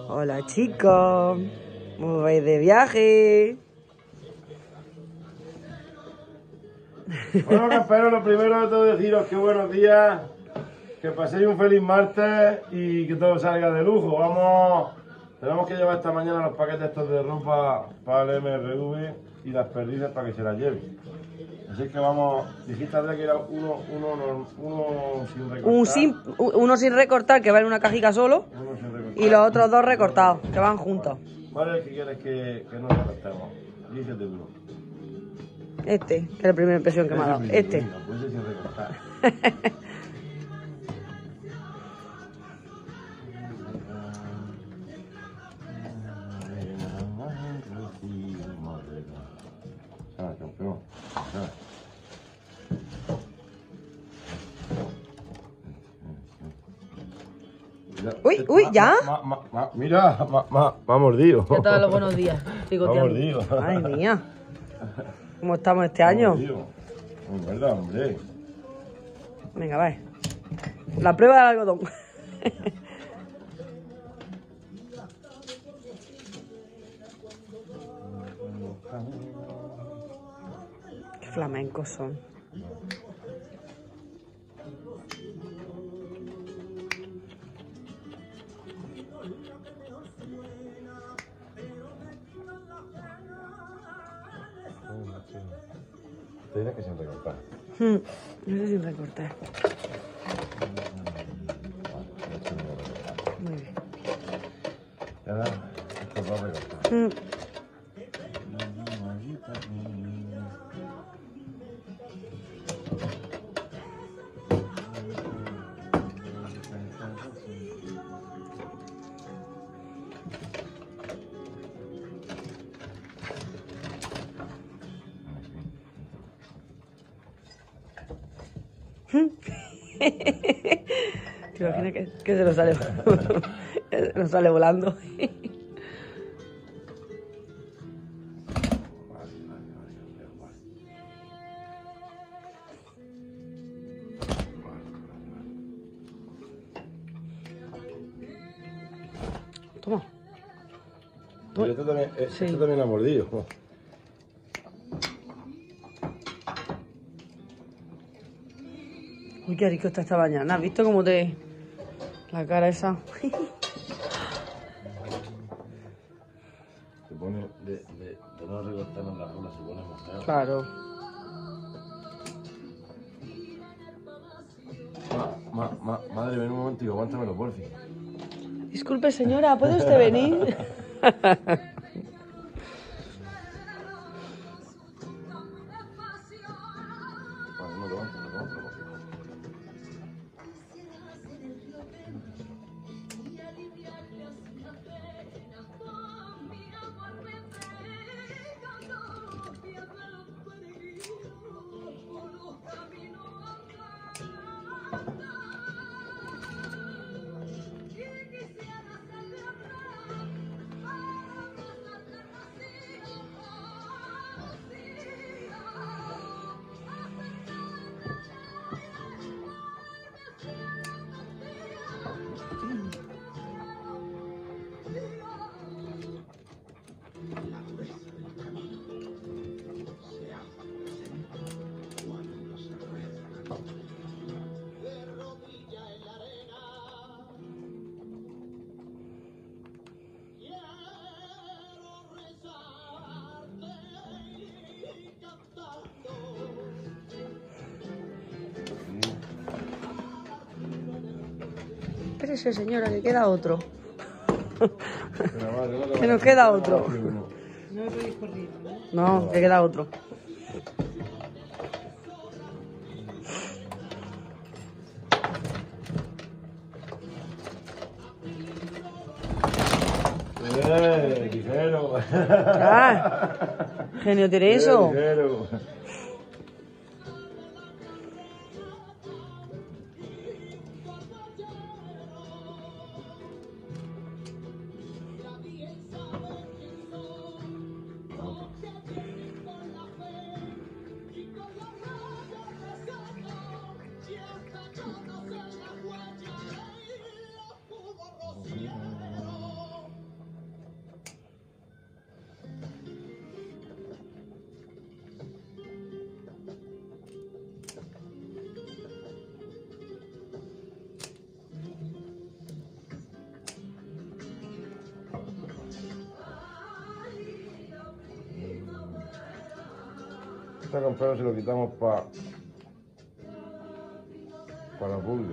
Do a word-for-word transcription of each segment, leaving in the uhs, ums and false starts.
Hola chicos, ¿cómo vais de viaje? Bueno, camperos, lo primero de todo deciros que buenos días, que paséis un feliz martes y que todo salga de lujo. Vamos, tenemos que llevar esta mañana los paquetes estos de ropa para el M R V y las perdices para que se las lleven. Así que vamos, dijiste Andrea que era uno, uno, uno sin recortar. Un sin, uno sin recortar, que va en una cajica solo, Uno sin recortar. y los otros dos recortados, que van juntos. ¿Cuál es el que quieres que, que no recortemos? Dígete tú. Este, que es la primera impresión que me ha dado. Este. Venga, pues ese sin recortar. Ah, campeón. Ah. Uy, uy, ¿ya? Ma, ma, ma, mira, me ma, ha mordido. Ya te da los buenos días, Me ha picoteando. mordido. Ay, mía. ¿Cómo estamos este Me ha año? mordido. Es verdad, hombre. Venga, va. La prueba del algodón. Qué flamencos son. Tienes que sin recortar. Hmm, no sé sin recortar. Muy bien. Ahora, esto va a recortar. Hmm. ¿Te imaginas que, que se nos sale, se nos sale volando? Toma. Pero esto también, eh, Sí. esto también ha mordido. Uy, qué rico está esta mañana. ¿Has visto cómo te... la cara esa? Se pone de, de, de no recortarnos la cola, se pone mojado. Claro. Ma, ma, ma, madre, ven un momentico, aguántamelo, porfi. Disculpe, señora, ¿puede usted venir? Vale, no, levántalo, levántalo. Espérese, señora, que queda otro. Pero, madre, no te Que vayas, nos queda no otro. te vayas, uno. No, que queda otro. ¡Eh, ligero! Ah, genio tiene eso. ¡Eh, ligero! Este campero se lo quitamos para para la pulga.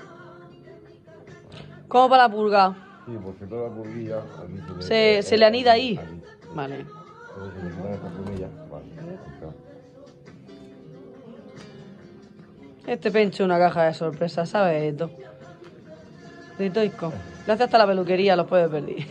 ¿Cómo para la pulga? Sí, porque toda la pulguilla aquí se le, ¿Se, eh, se le anida ahí? Aquí. Vale. Entonces se le quitan estas plumillas. Vale. Claro. Este pencho es una caja de sorpresas, ¿sabes esto? De Toisco. Le hace hasta la peluquería, los puedes perder.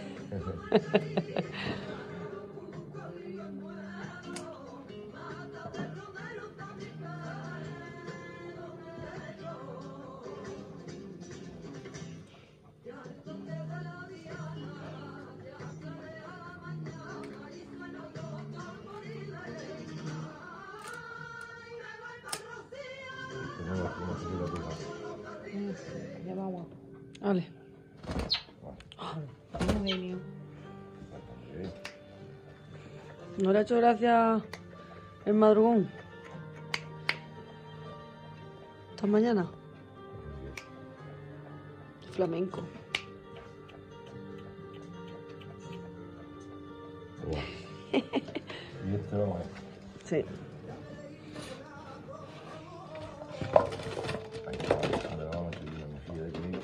Ya vamos. Vale. No he venido. ¿No le ha hecho gracia el madrugón? ¿Esta mañana? Flamenco. Y este vamos a ver. Sí. Ahí está, le vamos a seguir la mejilla de conmigo.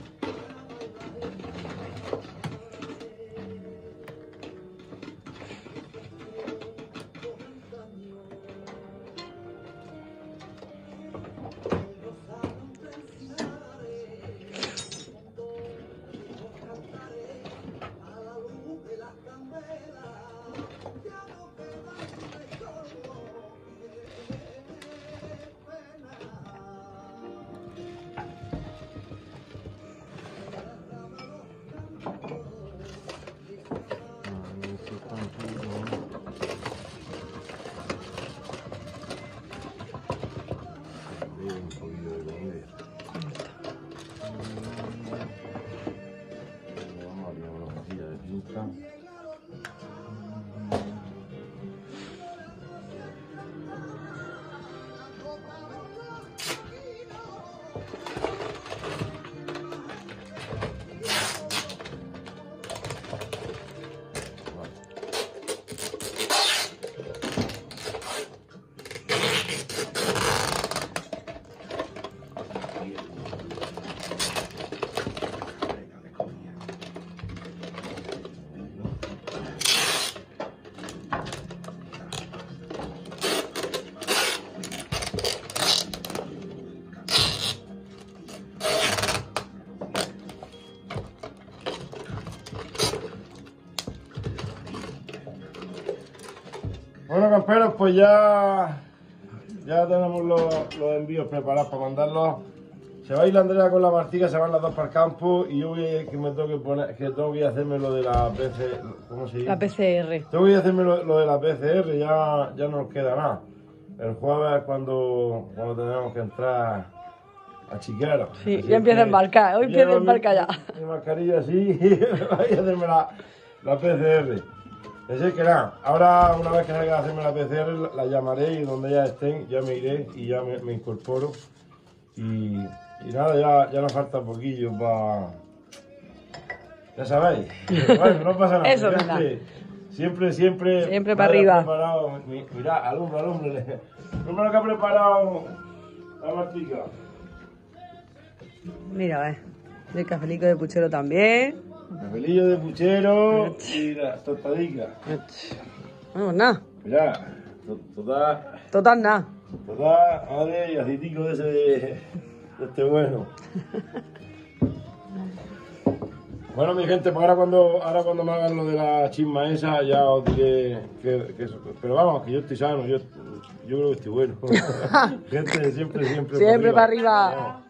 Un poquillo de comida. Vamos a abrir una mejilla de pinta. Bueno, camperos, pues ya, ya tenemos los, los envíos preparados para mandarlos. Se va a ir la Andrea con la Martica, se van las dos para el campo y yo voy a, que me tengo que poner, que tengo que ir a hacerme lo de la P C R, ¿cómo se dice? La P C R. Tengo que ir a hacerme lo, lo de la P C R, ya, ya no nos queda nada. El jueves es cuando, cuando tenemos que entrar a Chiquero. Sí, ya empieza a embarcar, hoy empieza a embarcar ya. Mi mascarilla así y voy a hacerme la, la P C R. Es decir que nada, ahora una vez que salga a hacerme la P C R la, la llamaré y donde ya estén ya me iré y ya me, me incorporo. Y, y nada, ya, ya nos falta poquillo para... Ya sabéis. Bueno, no pasa nada. Eso, siempre, venga. siempre, siempre... Siempre para arriba. Preparado, mi, mirad, alumbra, alumbra. Alumbra lo que ha preparado la Martica. Mira, eh. El cafelico de puchero también. Papelillo de puchero y las tostadicas. Vamos, nada. Mirá, to- total, Total, nada. total, madre, y aceitico de ese de, de este bueno. Bueno, mi gente, pues ahora cuando, ahora cuando me hagan lo de la chisma esa, ya os diré que, que eso. Pero vamos, que yo estoy sano, yo, yo creo que estoy bueno. Gente, siempre, siempre. Siempre para arriba. arriba. Vamos.